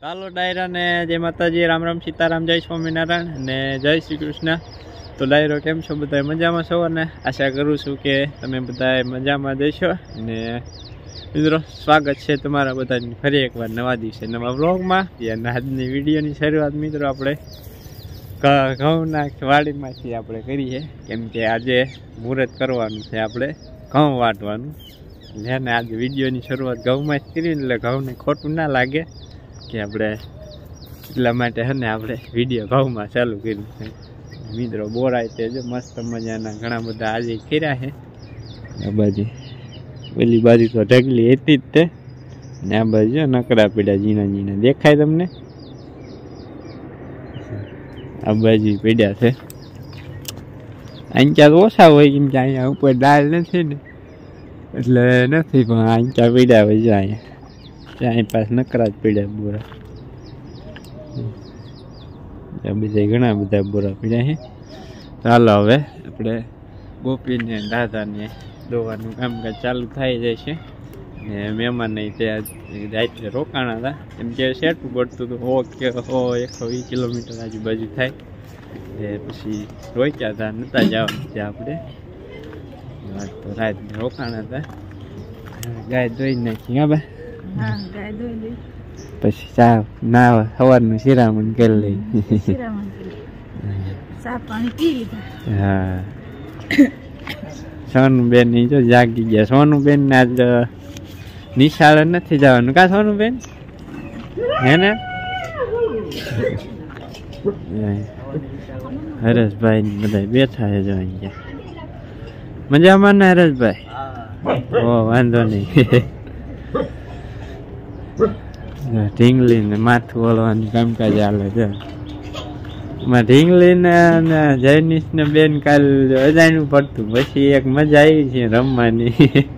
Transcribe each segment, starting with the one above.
ચાલો ડાયરા ને જય માતાજી, રામ રામ, સીતારામ, જય સ્વામિનારાયણ અને જય શ્રી કૃષ્ણ। તો ડાયરો કેમ છો? બધા મજામાં છો અને આશા કરું છું કે તમે બધા મજામાં જશો। અને મિત્રો સ્વાગત છે તમારા બધાની ફરી એકવાર નવા દિવસે નવા વ્લોગમાં। અને આજની વિડીયોની શરૂઆત મિત્રો આપણે ઘઉંના વાડીમાંથી આપણે કરીએ, કેમ કે આજે મુહૂર્ત કરવાનું છે, આપણે ઘઉં વાટવાનું। એટલે આજે વિડીયોની શરૂઆત ઘઉંમાં જ કરી, એટલે ઘઉંને ખોટું ના લાગે કે આપણે એટલા માટે હે ને આપણે વિડીયો ઘઉંમાં ચાલુ કર્યું છે। મિત્રો બોરાય તે જો મસ્ત મજાના ઘણા બધા આજે કર્યા છે। આ બાજુ પેલી બાજુ તો ઢગલી હતી જ તે, ને આ બાજુ નકરા પીડા ઝીણા ઝીણા દેખાય તમને, આ બાજુ પીડ્યા છે। આંચા ઓછા હોય કેમ કે અહીંયા ઉપર ડાળ નથી ને એટલે નથી, પણ આંચા પીડ્યા હોય છે અહીંયા, ત્યાં પાસે નકરા જ પીડ્યા બોરા, બધા ઘણા બધા બોરા પીડ્યા છે। ચાલો હવે આપણે ગોપીને દાદાને દોવાનું કામકાજ ચાલુ થઈ જાય છે। ને મહેમાન ત્યાં રાત્રે રોકાણા હતા, એમ કે સેટું પડતું હતું 120 કિલોમીટર આજુબાજુ થાય, એ પછી રોક્યા હતા, નતા જવાનું ત્યાં આપણે, તો રાત્રે રોકાણા હતા। ગાય ધોઈ નાખી, હા બા, પછી ચા ના સવારનું શિરામણ કરી લઈ, હા। સોનું બેન ની જો જાગી ગયા। સોનું બેન ને આજ નિશાળે નથી જવાનું, કા સોનું બેન હે ને? હરેશભાઈ ને બધા બેઠા છે જો અહીંયા, મજામાં ને હરેશભાઈ? ઓ વાંધો નહીં। ઢીંગલી ને માથું વળવાનું કામકાજ ચાલે છે। ઢીંગલી ને જૈનિશ ને બેન કાલ અજાણ્યું પડતું, પછી એક મજા આવી છે રમવાની,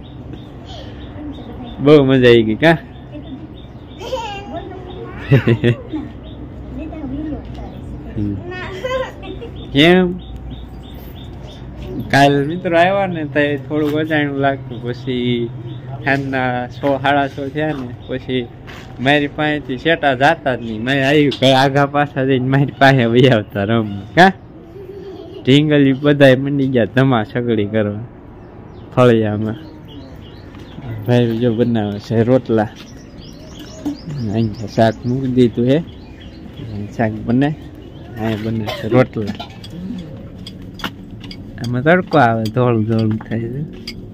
બહુ મજા આવી ગઈ કા? કેમ કાલ મિત્રો આવ્યા ને તો થોડુંક અજાણ્યું લાગતું, પછી સાંજના 6:30 થયા ને પછી મારી પાસેથી સેટા જાતા જ નહીં, મેં આવી આગા પાછા જઈને મારી પાસે વહી આવતા રમવા કા? ઢીંગલી બધા મંડી ગયા ધમા સગડી કરવા ફળિયામાં। ભાઈ જો બનાવે છે રોટલા, અહીંયા શાક મૂકી દીધું હે, શાક બને, અહીંયા બને છે રોટલા। આમાં તડકો આવે, ધોળું ધોળું થાય છે।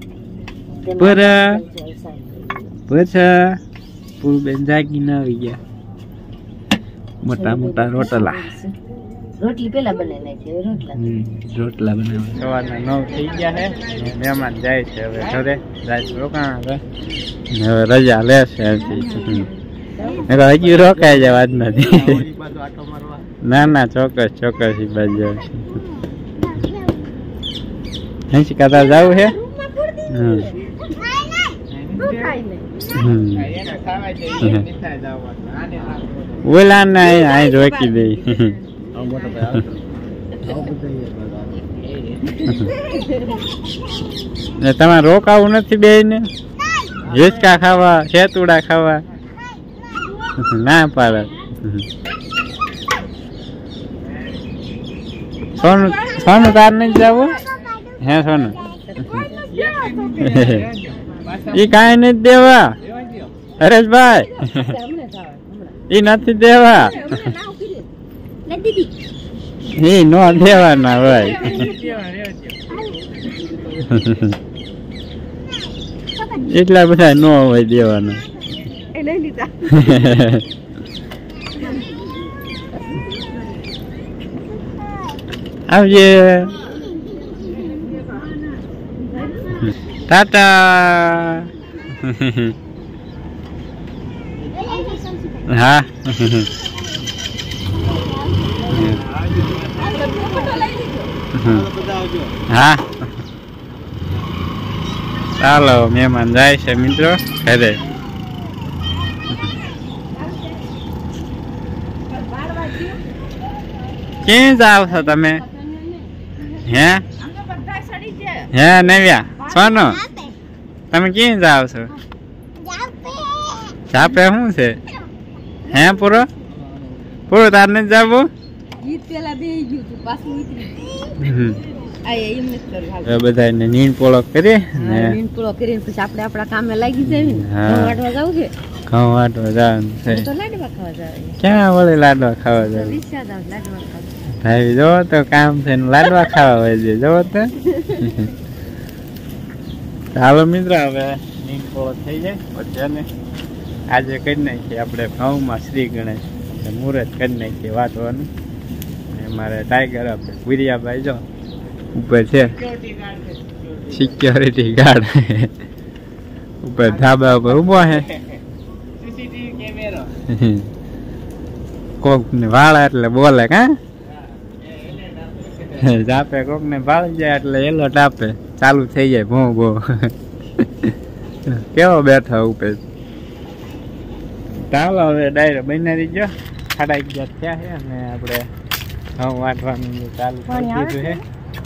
પૂરબેન જાગીને આવી ગયા, મોટા મોટા રોટલા, રોટલી પેલા બનાવી નાખી, રોટલા બનાવે। સવારના 9 થઈ ગયા છે, મહેમાન જાય છે હવે ઘરે, રાત રોકાણા છે, હવે રજા લેશે હજી રોકાય જાય વાત નથી। ના ના ચોક્કસ ચોક્કસ એ બાજુ આવશે। હંસી કાતા જવું છે? ઓલા ના અહીં રોકી દઈ, તમારે રોકાવું નથી બે ને? હિચકા ખાવા, શેતુડા ખાવા ના પાડે। સોનું સોનું તાર નથી જવું હે? સોનું ઈ કાંઈ નથી દેવા હરેશભાઈ, ઈ નથી દેવા, ઈ નો દેવાના ભાઈ। એટલા બધા નો હોય દેવાના। આવજે, ટાટા। હા હા ચાલો મહેમાન જાય છે મિત્રો ઘરે। ક્યાં જાવ છો તમે? હે હે નવ્યા સોનો તમે ક્યાં જાવ છો? જાપે શું છે? હે પૂરો પૂરો તાર નથી જાવું ગીત પેલા બે ગયું તું પાછું ઉતરી બધાને નીંદ પોળો કરી ને નીંદ પૂરો કરીને પછી આપણે આપણા કામે લાગી જાય ને ઘઉં વાટવા જવું છે ઘઉં વાટવા જવાનું છે તો લાડવા ખાવા જાય ક્યાં વળી લાડવા ખાવા જાય વિશ્વાસ આવે લાડવા ખાવા ભાઈ જોવો તો કામ છે ને લાડવા ખાવા હોય છે જોવો તો ચાલો મિત્ર હવે નીંદ પોળો થઈ જાય પછી ને આજે કરી નાખીએ આપણે ઘઉંમાં શ્રી ગણેશ મુહૂર્ત કરી નાખીએ વાટવાનું મારે ટાઈગર આપણે ભૂરિયાભાઈ જો ઉપર છે સિક્યોરિટી ગાર્ડ ઉપર ધાબા ઉપર ઉભો છે કોક ને વાળા એટલે બોલે કા જાપે કોક ને ભાળી જાય એટલે એલર્ટ આપે ચાલુ થઈ જાય ભો ભો કેવો બેઠો ઉપર ચાલો હવે ડાયરો બનાવી ગયો 11:30 થયા છે અને આપણે ઘઉં વાટવાનું ચાલુ કરી દીધું છે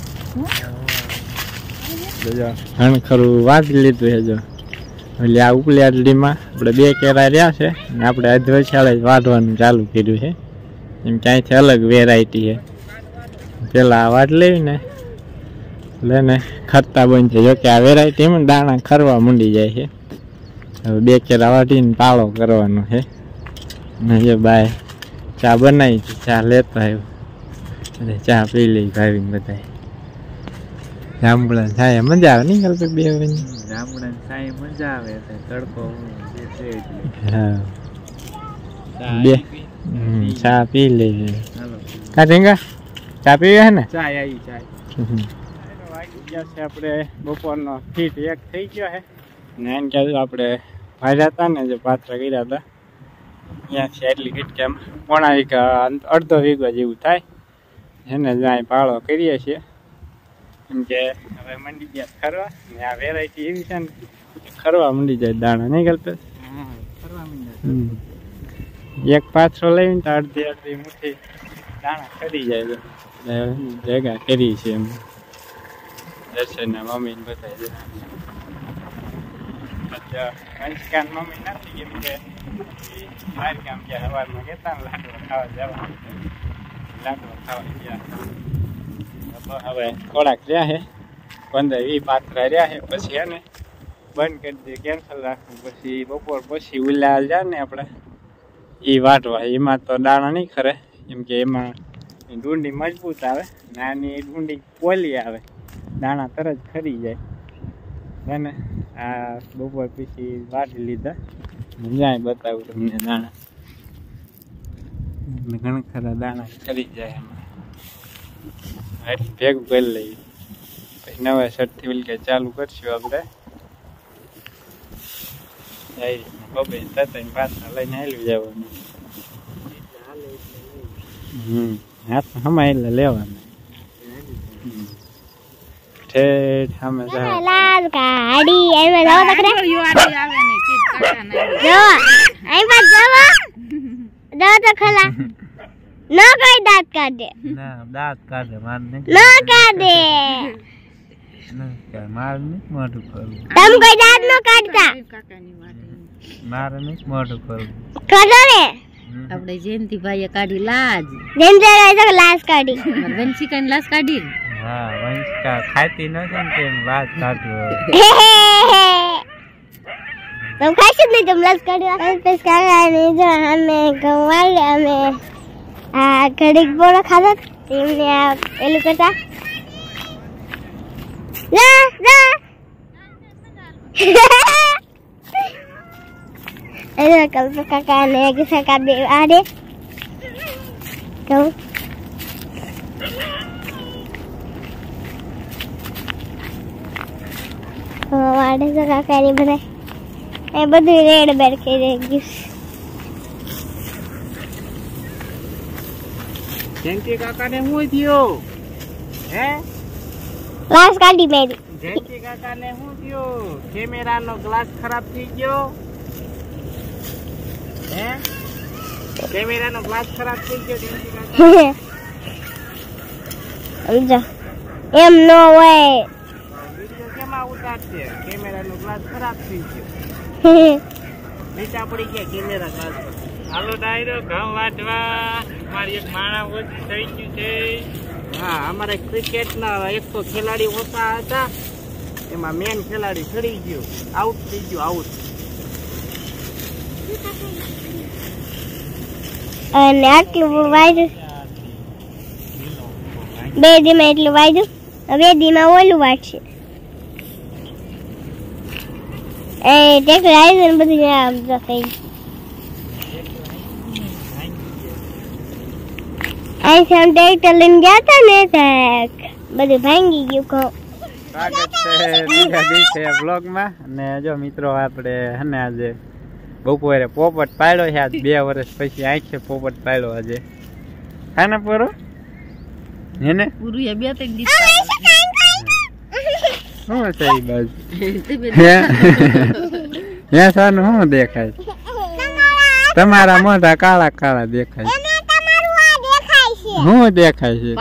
જો હણ ખરું વાટી લીધું છે જો એટલે આ ઉપલી આટલીમાં આપણે 2 કેરા રહ્યા છે અને આપણે અધવચાળે વાટવાનું ચાલુ કર્યું છે એમ ક્યાંયથી અલગ વેરાયટી છે પેલા વાટ લેવી ને એટલે ખરતા બંધ છે જોકે આ વેરાયટીમાં દાણા ખરવા માંડી જાય છે હવે 2 કેરા વાટીને પાળો કરવાનો છે અને જે બાય ચા બનાવી ચા લેતા આવ્યો અને ચા પી લઈ ભાવીને બધા જાંબુડા થાય મજા આવે નહીં કલ્પે બે જાંબુડા થાય મજા આવે તડકો હા બે ચા પી લઈ કા ઢીંગા ચા પીવે ને ચા આવી ચા વાગી ગયા છે આપણે બપોરનો ફીટ 1 થઈ ગયો છે ને એમ કે આપણે ભાર્યા હતા ને જે પાત્ર કર્યા હતા ત્યાંથી એટલી કીટકેમ પોણા વીઘા અડધો વીઘો જેવું થાય એને જ્યાં પાળો કરીએ છીએ એમ કે હવે મંડી ગયા ખરવા ને આ વેરાયટી એવી છે ને ખરવા મંડી જાય દાણા નહીં કલ્પેશ ખરવા મંડી એક પાથરો લઈને તો અડધી મુઠ્ઠી દાણા ખરી જાય એટલે ભેગા કરી છે એમ દર્શન મમ્મી ને બધા અંશકાન મમ્મી નથી કેમ કે બહાર કામ ગયા સવારમાં કહેતા ને લાડવા ખાવા જવા લાડવા ખાવા ગયા હવે થોડાક રહ્યા છે 15-20 પાત્રા રહ્યા છે પછી એને બંધ કરી દે કેન્સલ રાખવું પછી બપોર પછી ઉલાલ જાય ને આપણે એ વાટવા એમાં તો દાણા નહીં ખરે કેમ કે એમાં ડુંડી મજબૂત આવે નાની ડુંડી પોલી આવે દાણા તરત ખરી જાય ને આ બપોર પછી વાટી લીધા જાય બતાવું તમને દાણા ઘણા ખરા દાણા ખરી જાય એમાં ભેગું કરી લઈએ પછી નવા શર્ટથી વિલકે ચાલુ કરશું આપણે બબે તતાઈને પાછા લઈને હાલ્યું જવાનું હાથમાં હમા એટલે લેવાનું ઠેઠ સામે લાલ ગાડી એમાં જાવ તકરે યુઆડી આવે ને ચીજ કાટા નહીં જો આઈ બાદ જાવ તો ખલા નો કોઈ દાંત કાઢે ના દાંત કાઢે માર ને નો કાઢે ના માર ને મોઢું કરું તમ કોઈ દાંત નો કાઢતા કાકાની વાત માર ને મોઢું કરું કાઢો ને આપણે જયંતિ ભાઈએ કાઢી લાજ જેન્જર આઈ તો લાશ કાઢી વંશી કઈ લાશ કાઢી હા વંશકા ખાતી નથી ને તેમ વાત કાઢવો तुम कैसे नहीं तुम लस कर बस काका नहीं जो हमें गवाल हमें घड़ी बोला खाता तुमने एलू करता ला ला ऐसा कल तो काका ने किसी का दे आ दे क्यों वाड़े से काका नहीं बने એ બધું રેડ બેડ કે રહી ગયું જયંતિ કાકાને શું થયો હે ગ્લાસ કાઢી મેરી જયંતિ કાકાને શું થયો કેમેરાનો ગ્લાસ ખરાબ થઈ ગયો હે કેમેરાનો ગ્લાસ ખરાબ થઈ ગયો જયંતિ કાકા સમજો એમ નો હોય વિડિયો કેમાં ઉતારશે કેમેરાનો ગ્લાસ ખરાબ થઈ ગયો નીચા પડી ગયા કેમેરા ગ્લાસ હાલો ડાયરો ઘઉં વાટવા મારી એક માણા ઓછી થઈ ગયું છે. હા અમારે ક્રિકેટના 100 ખેલાડી ઓછા હતા એમાં મેન ખેલાડી ચડી ગયો આઉટ થઈ ગયો આઉટ. અને આટલું વાયદું 2 દીમાં એટલું વાયદું 2 દીમાં ઓલું વાટશે એ ટેકર આવી ને બધું આમ તો થઈ આઈ સામ ટ્રેક્ટર લઈને ગયા હતા ને બધું ભાંગી ગયું કહો. સ્વાગત છે બીજા દિવસે બ્લોગમાં. અને જો મિત્રો આપણે હને આજે બપોરે પોપટ પાડ્યો છે. આજ 2 વર્ષ પછી આંખે પોપટ પાડ્યો આજે. ખાને પોરો હેને પૂરું 2-3 દિવસ શું છે એ બાજુ હે સાનું શું દેખાય? તમારા મોઢા કાળા કાળા દેખાય. શું દેખાય છે?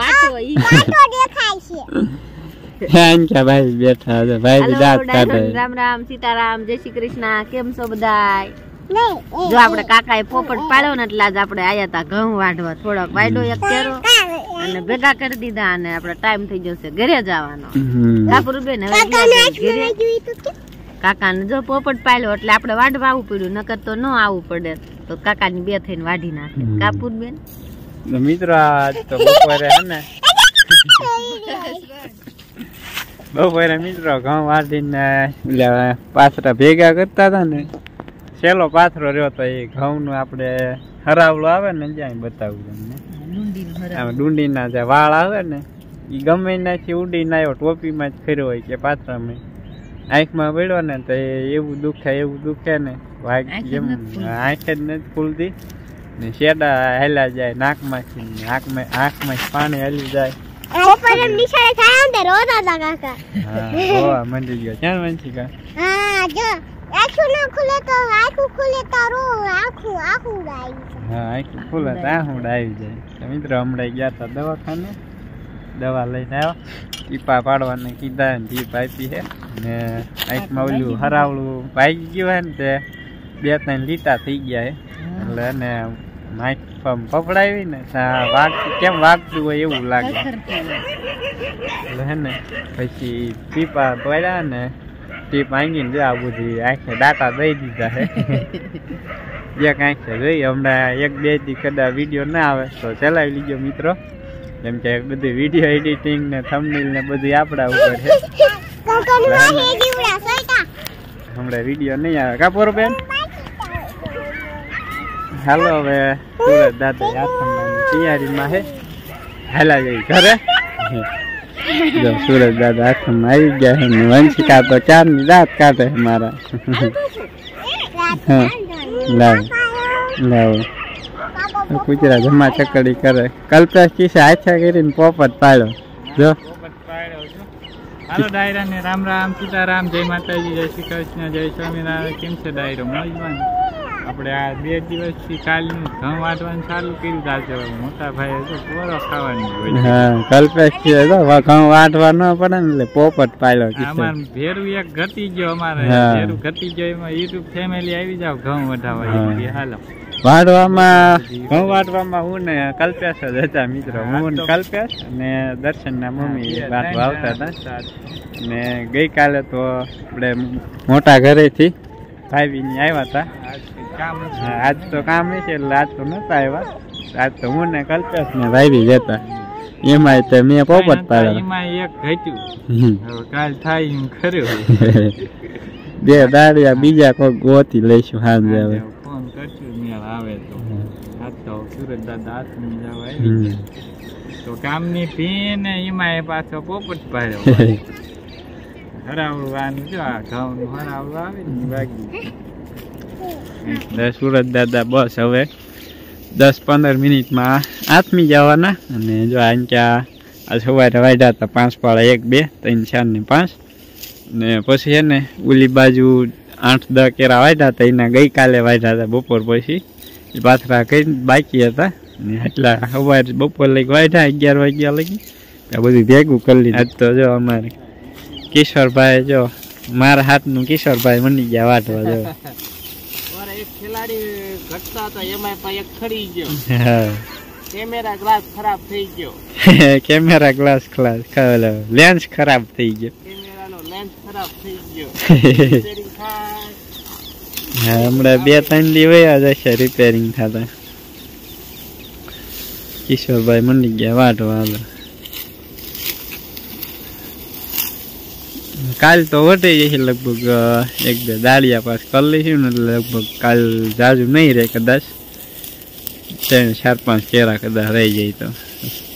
ભાઈ બેઠા છે. ભાઈ દાંત કાઢે. રામ રામ સીતારામ જય શ્રી કૃષ્ણ. કેમ છો બધાય? જો આપણે કાકાએ પોપટ પાડ્યો ને એટલે આજ આપણે આયા હતા ઘઉં વાઢવા. થોડોક વાઢ્યો એક કેરો અને ભેગા કરી દીધા અને આપણે ટાઈમ થઈ જશે ઘરે જવાનો. કાપરુબેન હવે ઘરે કાકાને જો પોપટ પાડ્યો એટલે આપણે વાઢવા આવવું પડ્યું, નકર તો ન આવવું પડે. તો કાકાની 2 થઈને વાઢી નાખે. કાપરુબેન મિત્રો આજ તો બપોરે હે ને બપોરે મિત્રો ઘઉં વાઢીને પાથરા ભેગા કરતા હતા ને છેલ્લો પાથરો રહ્યો તો એ ઘઉં નું આપણે હરાવલો આવે ને જ્યાં બતાવું તમને. ડુંડીના જે વાળ આવે ને એ ગમે નાથી ઉડીને આવ્યો ટોપીમાં જ ફેર્યો હોય કે પાથરામાં આંખમાં પડ્યો ને તો એવું દુખે ને વાઘ જેમ આંખ જ નથી ખુલતી ને શેડા હેલા જાય નાકમાંથી આંખમાં પાણી હેલી જાય. મંડી ગયો ક્યાં વંશિકા? આખું ખુલે તો આખું ખુલે આવી જાય. મિત્રો હમણાં ગયા હતા દવાખાને, દવા લઈને આવ્યો. ટીપા પાડવાને કીધા ને ટીપ આપી છે ને આંખમાં ઓલું હરાવલું ભાગી ગયું હોય ને તે 2-3 લીટા થઈ ગયા છે. એટલે એને આંખ પકડાવી ને કેમ વાગતું હોય એવું લાગે. એટલે હે ને પછી ટીપા પડ્યા ને ટીપ આંગીને જો આ બધી આંખે ડાટા દઈ દીધા છે. એક આંખે જોઈ હમણાં 1-2 દી કદાચ વિડીયો ના આવે તો ચલાવી લીજો મિત્રો. જેમ કે બધી વિડીયો એડિટિંગ ને થંબનેલ ને બધું આપણા ઉપર છે. હમણાં વિડીયો નહીં આવે કાપોર બેન. હાલો હવે સુરત દાદા આથમવાની તૈયારીમાં છે. હાલા જઈ ઘરે. જો સુરત દાદા આથમમાં આવી ગયા છે ને વંશિકા તો 4ની દાંત કાઢે મારા. હા લાવો કુતરા જમા ચકડી કરે. કલ્પેશ કિસે હાથા કરીને પોપટ પાડ્યો. જો હાલો ડાયરા ને રામ રામ સીતારામ જય માતાજી જય શ્રી કૃષ્ણ જય સ્વામિનારાયણ. કેમ છે ડાયરો? મોજમાં. આપણે આ 2 દિવસથી કાલનું ઘઉં વાટવાનું ચાલુ કર્યું. આજે મોટા ભાઈ તો પોરો ખાવાની હોય. હા કલ્પેશ છે તો ઘઉં વાટવા ન પડે ને એટલે પોપટ પાડ્યો. અમાર ભેરું એક ઘટી ગયો. અમારે ભેરું ઘટી ગયો એમાં યુટ્યુબ ફેમિલી આવી જાવ ઘઉં વઢાવા. હાલો ઘઉં વાટવામાં હું ને કલ્પેશ જ હતા મિત્રો. હું કલ્પેશ અને દર્શન ના મમ્મી વાટવા આવતા હતા. ને ગઈકાલે તો આપણે મોટા ઘરેથી ભાઈની આવ્યા હતા. આજ તો કામ છે એટલે આજ તો નતા આવ્યા. આજ તો હું ને કલ્પેશ ને ભાઈ જતા. એમાં તો મેં પોપટ પાડ્યો. એમાં એક ઘટ્યું કાલ થાય એમ ખર્યું. 2 દાડિયા બીજા કોઈ ગોતી લઈશું. હા ફોન કરશું મેળ આવે તો. આજ તો સુરત દાદા હાથની જવા આવી તો કામની ફી ને એમાં પાછો પોપટ પાડ્યો. હરાવવાનું જો આ ઘઉં હરાવવું આવે ને બાકી. સુરત દાદા બસ હવે 10-15 મિનિટમાં આથમી જવાના. અને જો અહીંયા આ સવારે વાઢ્યા હતા 5 પાળા 1, 2, 3, 4 ને 5 ને પછી છે ને ઓલી બાજુ 8-10 કેરા વાઢ્યા હતા. એના ગઈકાલે વાઢ્યા હતા બપોર પછી પાથરા કઈ બાકી હતા ને એટલા સવારે બપોર લઈ વાઢ્યા 11 વાગ્યા લગી આ બધું ભેગું કરી લીધું. આજ તો જો અમારે કિશોરભાઈ જો મારા હાથનું કિશોરભાઈ મની ગયા વાટવા. જો હતા એક ખેલાડી ઘટતા હતા એમાં પણ એક ખડી ગયો હા કેમેરા ગ્લાસ ખરાબ થઈ ગયો કેમેરા ગ્લાસ લેન્સ ખરાબ થઈ ગયો કેમેરાનો લેન્સ ખરાબ થઈ ગયો હા હમણાં 2-3 દી વયા જશે રિપેરિંગ થતા કિશોરભાઈ મંડી ગયા વાટવા હાલો કાલ તો વટી જશે લગભગ 1-2 દાળિયા પાસ કરી લઈશું ને એટલે લગભગ કાલ જાજુ નહીં રહે કદાચ 4-5 કેરા કદાચ રહી જાય તો